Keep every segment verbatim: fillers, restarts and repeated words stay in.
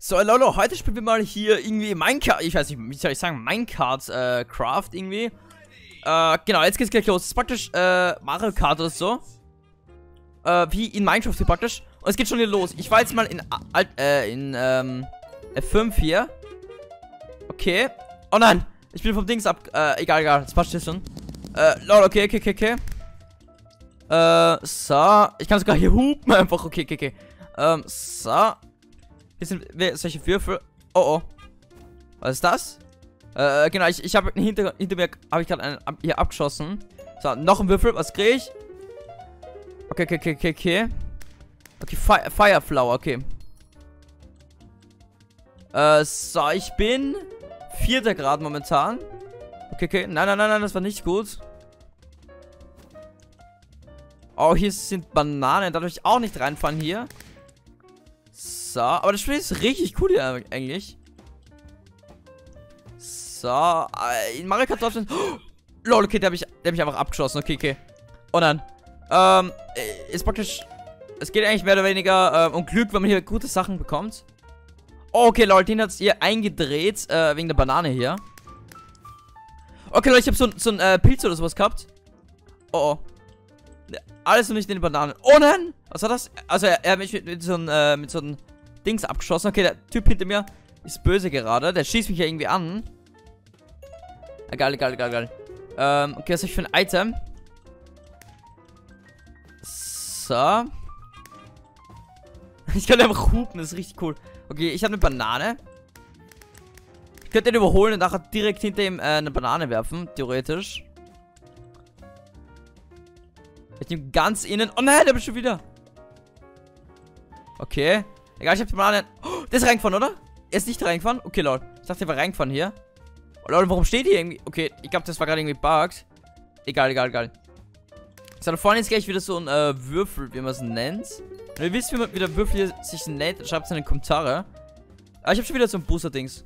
So, Lolo, heute spielen wir mal hier irgendwie Minecraft, ich weiß nicht, wie soll ich sagen, Minecraft, äh, Craft irgendwie. Äh, genau, jetzt geht's gleich los. Das ist praktisch, äh, Mario Kart oder so. Äh, wie in Minecraft hier praktisch. Und es geht schon hier los. Ich war jetzt mal in, Alt, äh, in, ähm, F fünf hier. Okay. Oh nein, ich bin vom Dings ab, äh, egal, egal, das passt schon. Äh, Lol, okay, okay, okay, okay. Äh, so. Ich kann sogar hier hupen einfach, okay, okay, okay. Ähm, so. Hier sind solche Würfel. Oh, oh. Was ist das? Äh, genau, ich, ich habe hinter, hinter mir, habe ich gerade einen ab, hier abgeschossen. So, noch ein Würfel, was kriege ich? Okay, okay, okay, okay, okay. Okay, Fire, Fireflower, okay. Äh, so, ich bin vierter Grad momentan. Okay, okay, nein, nein, nein, nein, das war nicht gut. Oh, hier sind Bananen, da darf ich auch nicht reinfahren hier. So, aber das Spiel ist richtig cool hier eigentlich. So, äh, in Mario Kart Deutschland. Oh, lol, okay, der habe ich, der hab ich einfach abgeschossen. Okay, okay. Und dann, ähm, ist praktisch, es geht eigentlich mehr oder weniger äh, um Glück, wenn man hier gute Sachen bekommt. Oh, okay, lol, den hat es hier eingedreht, äh, wegen der Banane hier. Okay, Leute, ich habe so, so einen äh, Pilz oder sowas gehabt. Oh, oh. Alles noch nicht in den Bananen. Oh nein! Was war das? Also, er, er hat mich mit, mit so einem, äh, mit so einem Dings abgeschossen. Okay, der Typ hinter mir ist böse gerade. Der schießt mich ja irgendwie an. Egal, egal, egal, egal. Ähm, okay, was habe ich für ein Item? So. Ich kann einfach hupen, das ist richtig cool. Okay, ich habe eine Banane. Ich könnte den überholen und nachher direkt hinter ihm äh, eine Banane werfen, theoretisch. Ich nehme ganz innen. Oh nein, der bin schon wieder. Okay. Egal, ich habe die Banane. Oh, der ist reingefahren, oder? Er ist nicht reingefahren? Okay, lol. Ich dachte, der war reingefahren hier. Oh, lol, warum steht hier irgendwie? Okay, ich glaube, das war gerade irgendwie bugged. Egal, egal, egal. So, da vorne ist gleich wieder so ein äh, Würfel, wie man es nennt. Wenn ihr wisst, wie, man, wie der Würfel hier sich nennt, schreibt es in die Kommentare. Aber ich habe schon wieder so ein Booster-Dings.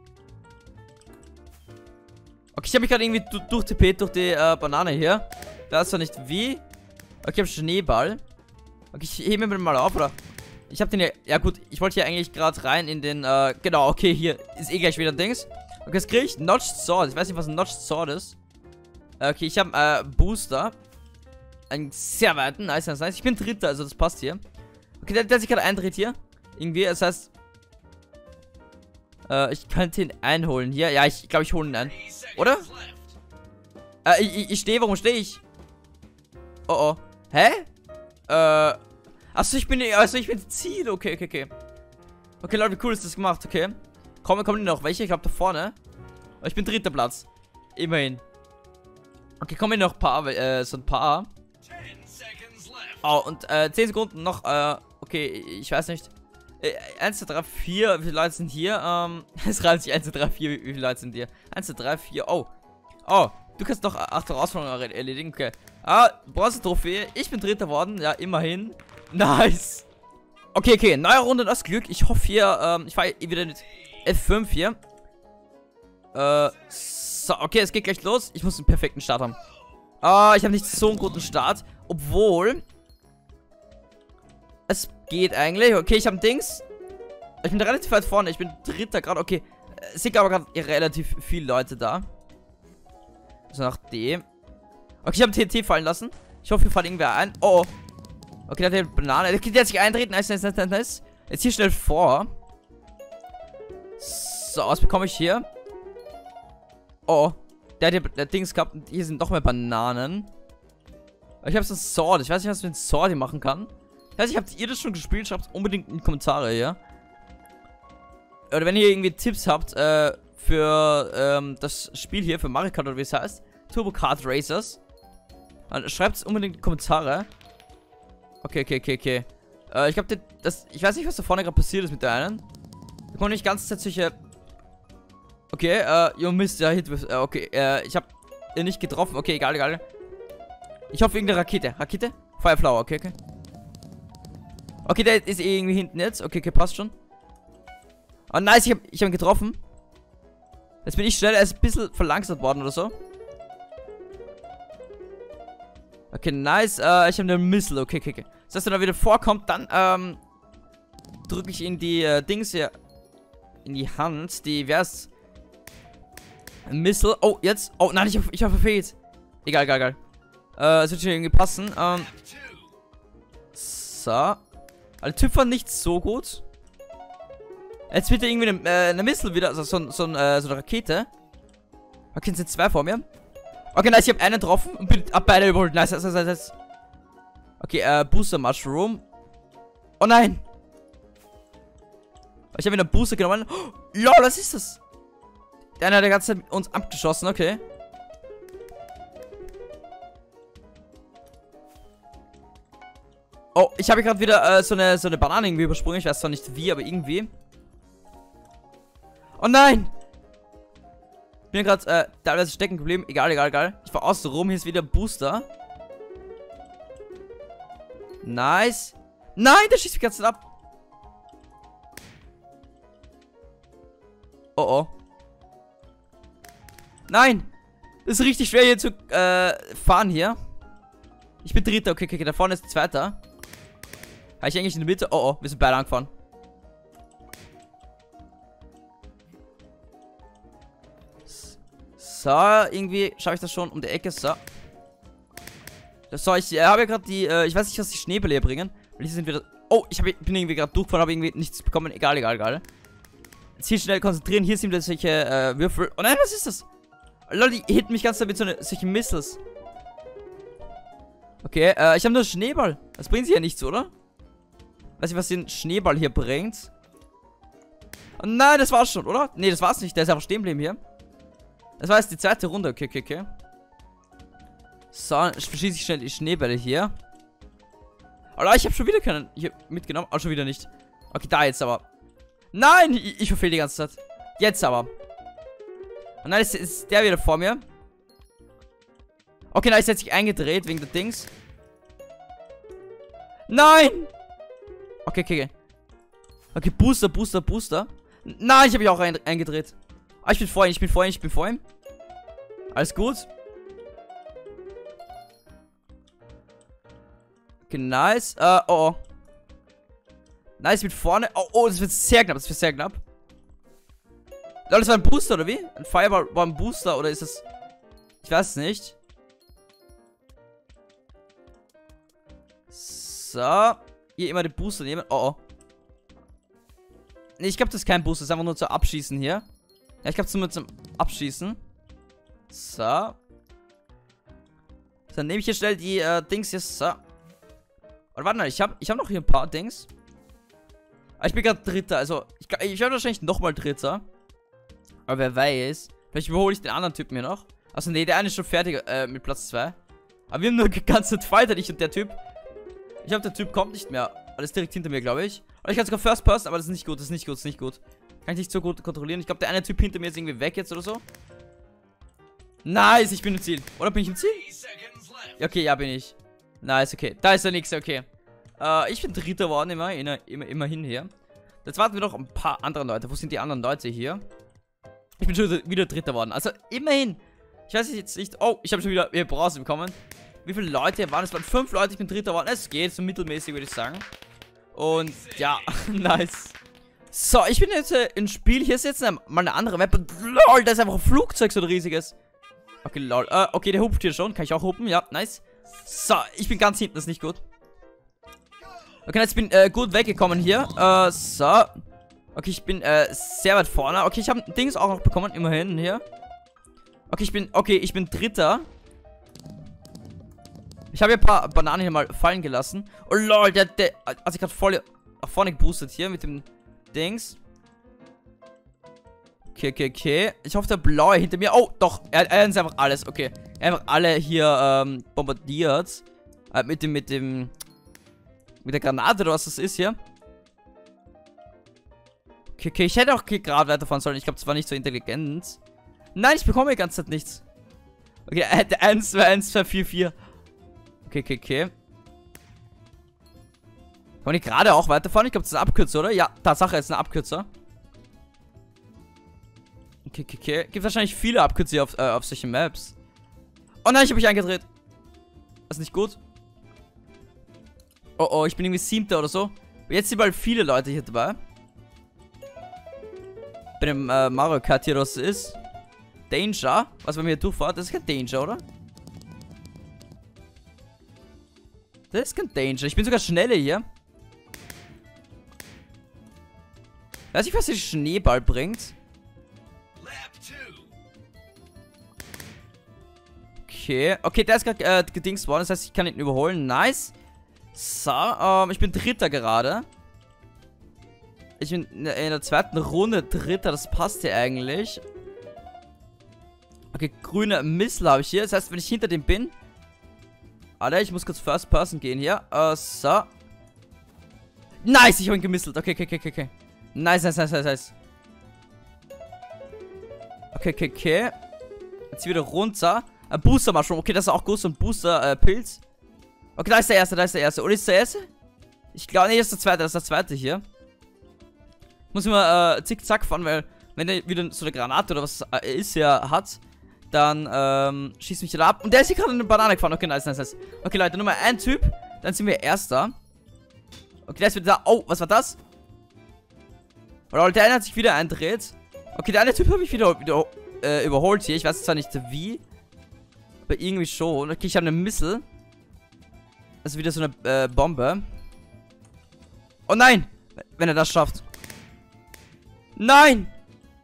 Okay, ich habe mich gerade irgendwie durch T P, durch die äh, Banane hier. Da ist zwar nicht wie. Okay, ich habe Schneeball. Okay, ich hebe mir mal auf, oder? Ich habe den ja. Ja, gut, ich wollte hier eigentlich gerade rein in den. Äh, genau, okay, hier ist eh gleich wieder ein Dings. Okay, jetzt kriege ich Notched Sword. Ich weiß nicht, was ein Notched Sword ist. Okay, ich habe äh, Booster. Einen sehr weiten. Nice, nice, nice. Ich bin Dritter, also das passt hier. Okay, der, der sich gerade eindreht hier. Irgendwie, das heißt. Äh, ich könnte ihn einholen hier. Ja, ich glaube, ich hole ihn ein. Oder? Äh, ich, ich, ich stehe. Warum stehe ich? Oh, oh. Hä? Äh. Achso, ich bin. Also, ich bin Ziel. Okay, okay, okay. Okay, Leute, wie cool ist das gemacht? Okay. Kommen, kommen noch welche? Ich glaube, da vorne. Oh, ich bin dritter Platz. Immerhin. Okay, kommen noch ein paar. Äh, so ein paar. Oh, und äh, zehn Sekunden noch. Äh, okay, ich weiß nicht. Äh, eins, zwei, drei, vier. Wie viele Leute sind hier? Ähm. Es reimt sich. eins, zwei, drei, vier. Wie, wie viele Leute sind hier? eins, zwei, drei, vier. Oh. Oh. Du kannst noch acht Herausforderungen erledigen. Okay. Ah, Bronze-Trophäe. Ich bin Dritter worden. Ja, immerhin. Nice. Okay, okay. Neue Runde, das Glück. Ich hoffe hier, ähm, ich fahre wieder mit F fünf hier. Äh, so, okay, es geht gleich los. Ich muss einen perfekten Start haben. Ah, ich habe nicht so einen guten Start. Obwohl. Es geht eigentlich. Okay, ich habe ein Dings. Ich bin relativ weit vorne. Ich bin Dritter gerade. Okay. Es sind aber gerade relativ viele Leute da. So nach dem. Okay, ich habe T N T fallen lassen. Ich hoffe, wir fallen irgendwer ein. Oh, oh. Okay, der hat eine Banane. Der, der hat sich eintreten. Nice, nice, nice, nice. Jetzt hier schnell vor. So, was bekomme ich hier? Oh, oh. Der hat hier der Dings gehabt. Und hier sind noch mehr Bananen. Ich habe so ein Sword. Ich weiß nicht, was mit dem Sword hier machen kann. Ich weiß nicht, habt ihr das schon gespielt? Schreibt unbedingt in die Kommentare hier. Oder wenn ihr irgendwie Tipps habt, äh, für ähm, das Spiel hier, für Mario Kart oder wie es heißt. Turbo Kart Racers. Dann schreibt es unbedingt in die Kommentare. Okay, okay, okay, okay. Äh, ich glaube, das. Ich weiß nicht, was da vorne gerade passiert ist mit der einen. Da kommt nicht die ganze Zeit solche. Okay, äh, jo Mist, ja, Hit. Äh, okay, äh, ich habe ihn nicht getroffen. Okay, egal, egal. Ich hoffe, irgendeine Rakete. Rakete? Fireflower, okay, okay. Okay, der ist eh irgendwie hinten jetzt. Okay, okay, passt schon. Oh, nice, ich habe ich hab ihn getroffen. Jetzt bin ich schnell, er ist ein bisschen verlangsamt worden oder so. Okay, nice. Äh, ich habe einen Missile. Okay, okay, okay. Das heißt, wenn er wieder vorkommt, dann, ähm, drücke ich in die, äh, Dings hier. in die Hand. Die, wer ist? Missile. Oh, jetzt. Oh, nein, ich habe ich hab verfehlt. Egal, egal, egal. Äh, es wird schon irgendwie passen. Ähm. So. Also, der Typ war nicht so gut. Jetzt wird irgendwie eine, äh, eine Missile wieder. Also, so, so, äh, so eine Rakete. Okay, sind zwei vor mir. Okay, nice, ich habe einen getroffen und bin ab beide überholt. Nice, nice, nice, nice. Okay, äh, Booster Mushroom. Oh nein! Ich habe wieder einen Booster genommen. Oh, lol, was ist das? Der eine hat die ganze Zeit uns abgeschossen, okay. Oh, ich habe gerade wieder äh, so eine so eine Banane irgendwie übersprungen. Ich weiß zwar nicht wie, aber irgendwie. Oh nein! Ich bin gerade äh, teilweise stecken geblieben. Egal, egal, egal. Ich fahr außen rum. Hier ist wieder ein Booster. Nice. Nein, der schießt mich ganz ab. Oh oh. Nein. Das ist richtig schwer hier zu äh, fahren hier. Ich bin Dritter. Okay, okay, okay. Da vorne ist Zweiter. Habe ich eigentlich in der Mitte? Oh oh, wir sind beide angefahren. So, irgendwie schaffe ich das schon um die Ecke. So. So, ich äh, habe ja gerade die, äh, ich weiß nicht, was die Schneebälle hier bringen. Weil hier sind wieder. Oh, ich hab, bin irgendwie gerade durchgefahren, habe irgendwie nichts bekommen. Egal, egal, egal. Jetzt hier schnell konzentrieren. Hier sind wieder solche äh, Würfel. Oh nein, was ist das? Leute, die hitten mich ganz damit so eine, solche Missiles. Okay, äh, ich habe nur Schneeball. Das bringt sie ja nichts, oder? Weiß ich, was den Schneeball hier bringt. Oh nein, das war's schon, oder? Nee, das war's nicht. Der ist einfach stehen geblieben hier. Das war jetzt die zweite Runde. Okay, okay, okay. So, verschieße ich schnell die Schneebälle hier. Alter, ich habe schon wieder keinen hier mitgenommen. Oh, schon wieder nicht. Okay, da jetzt aber. Nein, ich, ich verfehle die ganze Zeit. Jetzt aber. Und dann ist, ist der wieder vor mir. Okay, da ist jetzt sich eingedreht wegen der Dings. Nein! Okay, okay, okay. Okay, Booster, Booster, Booster. Nein, ich habe mich auch ein, eingedreht. Ah, ich bin vor ihm, ich bin vor ihm, ich bin vor ihm. Alles gut. Okay, nice. Äh, oh, oh. Nice, mit vorne. Oh, oh, das wird sehr knapp, das wird sehr knapp. Leute, das war ein Booster, oder wie? Ein Fireball war ein Booster, oder ist das... Ich weiß es nicht. So. Hier immer den Booster nehmen. Oh, oh. Nee, ich glaube, das ist kein Booster. Das ist einfach nur zum Abschießen hier. Ja, ich glaube, zum, zum Abschießen. So. Dann nehme ich hier schnell die äh, Dings hier. So. Oder warte mal, ich habe ich hab noch hier ein paar Dings. Aber ich bin gerade Dritter. Also, ich, ich werde wahrscheinlich nochmal Dritter. Aber wer weiß. Vielleicht überhole ich den anderen Typen hier noch. Also, nee, der eine ist schon fertig äh, mit Platz zwei. Aber wir haben nur ganz Zeit Fighter, ich und der Typ. Ich glaube, der Typ kommt nicht mehr. Alles direkt hinter mir, glaube ich. Oder ich kann sogar First Person, aber das ist nicht gut, das ist nicht gut, das ist nicht gut. Kann ich nicht so gut kontrollieren. Ich glaube, der eine Typ hinter mir ist irgendwie weg jetzt oder so. Nice, ich bin im Ziel. Oder bin ich im Ziel? Okay, ja, bin ich. Nice, okay. Da ist der nächste, okay. Äh, ich bin Dritter geworden, immer, immer, immer, immerhin hier. Jetzt warten wir noch ein paar andere Leute. Wo sind die anderen Leute hier? Ich bin schon wieder Dritter geworden. Also, immerhin. Ich weiß jetzt nicht. Oh, ich habe schon wieder Bronze bekommen. Wie viele Leute waren es? Es waren fünf Leute, ich bin Dritter geworden. Es geht, so mittelmäßig, würde ich sagen. Und, ja, nice. So, ich bin jetzt äh, im Spiel. Hier ist jetzt eine, mal eine andere Map. Und, lol, da ist einfach ein Flugzeug, so ein riesiges. Okay, lol. Äh, okay, der hupft hier schon. Kann ich auch hupen? Ja, nice. So, ich bin ganz hinten, das ist nicht gut. Okay, jetzt bin ich äh, gut weggekommen hier. Äh, so. Okay, ich bin äh, sehr weit vorne. Okay, ich habe Dings auch noch bekommen, immerhin hier. Okay, ich bin, okay, ich bin Dritter. Ich habe hier ein paar Bananen hier mal fallen gelassen. Oh lol, der, der, also ich gerade voll nach vorne geboostet hier mit dem Dings. Okay, okay, okay. Ich hoffe, der Blaue hinter mir. Oh, doch, er, er ist einfach alles, okay. Einfach alle hier ähm, bombardiert. Äh, mit dem, mit dem, mit der Granate oder was das ist hier. Okay, okay, ich hätte auch gerade weiterfahren sollen. Ich glaube, das war nicht so intelligent. Nein, ich bekomme die ganze Zeit nichts. Okay, er hätte eins, zwei, eins, zwei, vier, vier. Okay, okay, okay. Kann man nicht gerade auch weiterfahren? Ich glaube, das ist eine Abkürzer, oder? Ja, Tatsache, ist eine Abkürzer. Okay, okay, okay. Gibt wahrscheinlich viele Abkürzer auf, äh, auf solchen Maps. Oh nein, ich habe mich eingedreht. Das ist nicht gut. Oh, oh, ich bin irgendwie Siebter oder so. Jetzt sind bald viele Leute hier dabei. bei dem äh, Mario Kart hier, was ist. Danger. Was, wenn wir hier durchfahren? Das ist kein Danger, oder? Das ist kein Danger. Ich bin sogar schneller hier. Weiß ich, was der Schneeball bringt. Okay. Okay, der ist gerade äh, gedingst worden. Das heißt, ich kann ihn überholen. Nice. So, ähm, ich bin Dritter gerade. Ich bin in der zweiten Runde Dritter. Das passt hier eigentlich. Okay, grüne Missile habe ich hier. Das heißt, wenn ich hinter dem bin... Alter, ich muss kurz First Person gehen hier. Uh, so. Nice, ich habe ihn gemisselt. Okay, okay, okay, okay. Nice, nice, nice, nice, nice. Okay, okay, okay. Jetzt wieder runter. Ein Booster Mushroom. Okay, das ist auch gut, so ein Booster äh, Pilz. Okay, da ist der erste, da ist der erste. Oder ist der erste? Ich glaube, nee, das ist der zweite, das ist der zweite hier. Muss immer äh, zickzack fahren, weil wenn der wieder so eine Granate oder was äh, ist ja hat, dann ähm, schießt mich da ab. Und der ist hier gerade in eine Banane gefahren. Okay, nice, nice, nice. Okay, Leute, nur mal ein Typ. Dann sind wir Erster. Okay, der ist wieder da. Oh, was war das? Oder der eine hat sich wieder eindreht. Okay, der eine Typ habe ich wieder, wieder äh, überholt hier. Ich weiß zwar nicht wie. Aber irgendwie schon. Okay, ich habe eine Missile. Das ist wieder so eine äh, Bombe. Oh nein! Wenn er das schafft. Nein!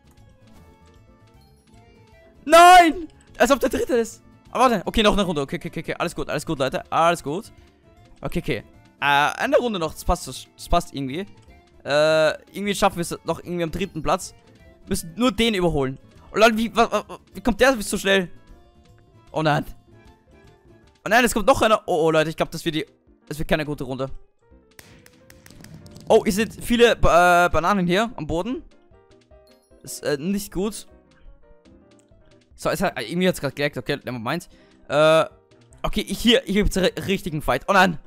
Nein! Als ob der Dritte ist. Aber warte. Okay, noch eine Runde. Okay, okay, okay, okay. Alles gut, alles gut, Leute. Alles gut. Okay, okay. Äh, eine Runde noch. Das passt, das passt irgendwie. Äh, irgendwie schaffen wir es noch irgendwie am dritten Platz. Wir müssen nur den überholen. Oh Leute, wie, wie, wie kommt der so schnell? Oh nein. Oh nein, es kommt noch einer. Oh, oh Leute, ich glaube, das wird die. Das wird keine gute Runde. Oh, ihr seht viele äh, Bananen hier am Boden. Ist äh, nicht gut. So, es hat irgendwie jetzt gerade geleckt. Okay, never mind. Äh, okay, hier, hier gibt es einen richtigen Fight. Oh nein.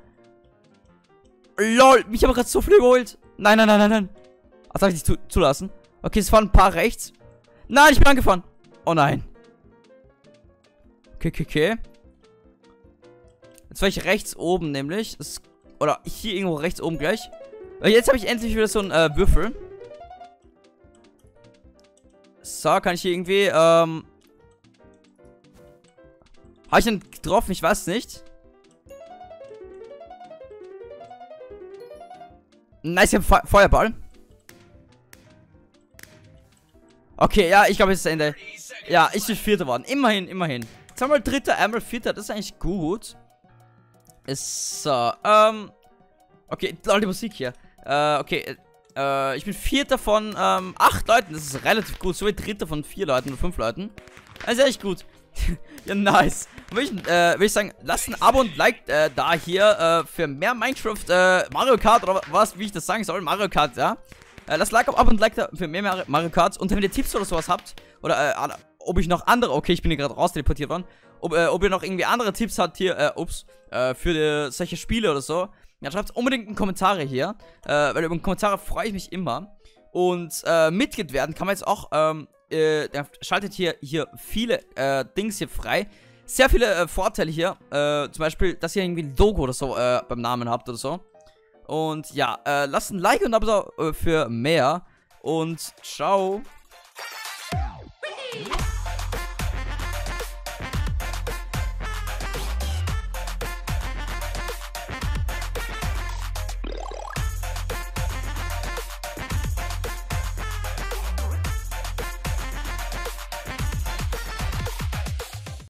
Lol, mich habe gerade so viel überholt. Nein, nein, nein, nein, nein. Das darf ich nicht zu zulassen. Okay, es fahren ein paar rechts. Nein, ich bin angefahren. Oh nein. Okay, okay, okay. Jetzt war ich rechts oben nämlich. Das, oder hier irgendwo rechts oben gleich. Jetzt habe ich endlich wieder so einen äh, Würfel. So, kann ich hier irgendwie, ähm... habe ich ihn getroffen? Ich weiß nicht. Nice, ich habe Fe Feuerball. Okay, ja, ich glaube, es ist das Ende. Ja, ich bin Vierter geworden. Immerhin, immerhin. Zweimal Dritter, einmal Vierter. Das ist eigentlich gut. So, ähm... okay, die Musik hier. Äh, okay, äh, ich bin Vierter von, ähm, acht Leuten. Das ist relativ gut. So wie Dritter von vier Leuten oder fünf Leuten. Das ist echt gut. Ja, nice. Will ich, äh, will ich sagen, lasst ein Abo und Like äh, da hier äh, für mehr Minecraft, äh, Mario Kart oder was, wie ich das sagen soll. Mario Kart, ja. Äh, lasst Like, Abo und Like da für mehr Mario Karts. Und wenn ihr Tipps oder sowas habt, oder äh, ob ich noch andere, okay, ich bin hier gerade raus teleportiert worden, ob, äh, ob ihr noch irgendwie andere Tipps habt hier, äh, ups, äh, für die, solche Spiele oder so, ja, schreibt unbedingt in Kommentare hier, äh, weil über Kommentare freue ich mich immer. Und äh, Mitglied werden kann man jetzt auch, ähm, äh, der schaltet hier, hier viele äh, Dings hier frei. Sehr viele äh, Vorteile hier, äh, zum Beispiel, dass ihr irgendwie ein Logo oder so äh, beim Namen habt oder so. Und ja, äh, lasst ein Like und ein Abo äh, für mehr. Und ciao.